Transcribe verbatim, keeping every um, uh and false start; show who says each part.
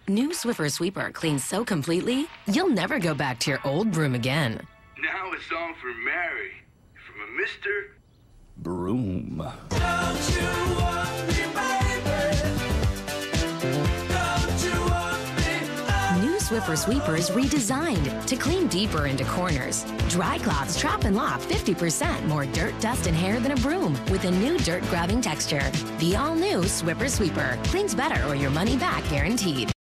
Speaker 1: New Swiffer Sweeper cleans so completely, you'll never go back to your old broom again.
Speaker 2: Now it's on for Mary, from a Mister
Speaker 3: Broom.
Speaker 4: Don't you want me, baby? Don't you want me?
Speaker 1: New Swiffer Sweeper is redesigned to clean deeper into corners. Dry cloths trap and lock fifty percent more dirt, dust, and hair than a broom with a new dirt-grabbing texture. The all-new Swiffer Sweeper cleans better or your money back guaranteed.